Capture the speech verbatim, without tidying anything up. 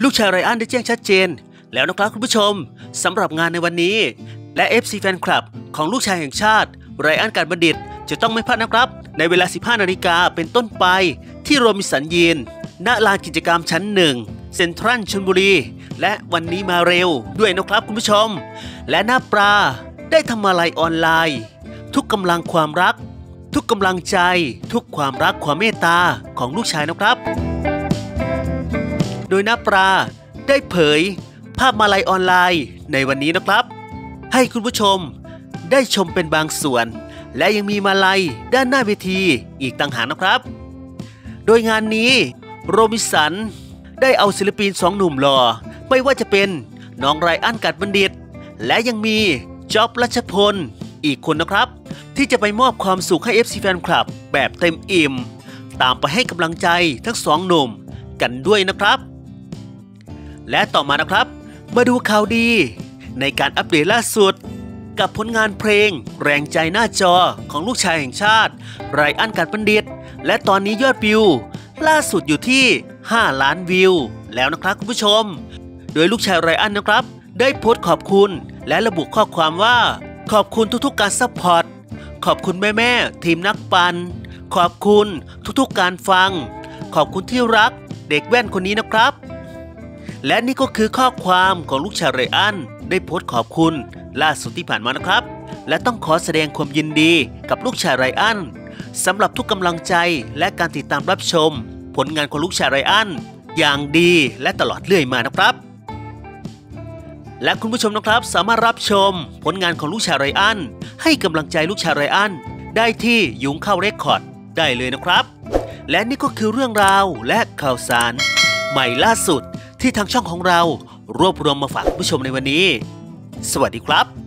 ลูกชายไรอันได้แจ้งชัดเจนแล้วนะครับคุณผู้ชมสำหรับงานในวันนี้และ เอฟ ซี แฟนคลับของลูกชายแห่งชาติไรอันการบัณฑิตจะต้องไม่พลาดนะครับในเวลา สิบห้านาฬิกาเป็นต้นไปที่โรมินสันยีนณลานกิจกรรมชั้นหนึ่งเซ็นทรัลชลบุรีและวันนี้มาเร็วด้วยนะครับคุณผู้ชมและหน้าปลาได้ทำมาลัยออนไลน์ทุกกำลังความรักทุกกำลังใจทุกความรักความเมตตาของลูกชายนะครับโดยหน้าปลาได้เผยภาพมาลัยออนไลน์ในวันนี้นะครับให้คุณผู้ชมได้ชมเป็นบางส่วนและยังมีมาลัยด้านหน้าเวทีอีกต่างหากนะครับโดยงานนี้โรบินสันได้เอาศิลปินสองหนุ่มหล่อไม่ว่าจะเป็นน้องไรอันการบัณฑิตและยังมีจ๊อบรัชพลอีกคนนะครับที่จะไปมอบความสุขให้ เอฟ ซี แฟนคลับแบบเต็มอิ่มตามไปให้กำลังใจทั้งสองหนุ่มกันด้วยนะครับและต่อมานะครับมาดูข่าวดีในการอัปเดตล่าสุดกับผลงานเพลงแรงใจหน้าจอของลูกชายแห่งชาติไรอันการบัณฑิตและตอนนี้ยอดวิวล่าสุดอยู่ที่ห้าล้านวิวแล้วนะครับคุณผู้ชมโดยลูกชายไรอันนะครับได้โพสต์ขอบคุณและระบุข้อความว่าขอบคุณทุกๆการซัพพอร์ตขอบคุณแม่ๆทีมนักปั่นขอบคุณทุกๆการฟังขอบคุณที่รักเด็กแว่นคนนี้นะครับและนี่ก็คือข้อความของลูกชายไรอันได้โพสต์ขอบคุณล่าสุดที่ผ่านมานะครับและต้องขอแสดงความยินดีกับลูกชายไรอันสำหรับทุกกำลังใจและการติดตามรับชมผลงานของลูกชายไรอันอย่างดีและตลอดเรื่อยมานะครับและคุณผู้ชมนะครับสามารถรับชมผลงานของลูกชายไรอันให้กำลังใจลูกชายไรอันได้ที่ยุงเข้าเรคคอร์ดได้เลยนะครับและนี่ก็คือเรื่องราวและข่าวสารใหม่ล่าสุดที่ทางช่องของเรารวบรวมมาฝากคุณผู้ชมในวันนี้สวัสดีครับ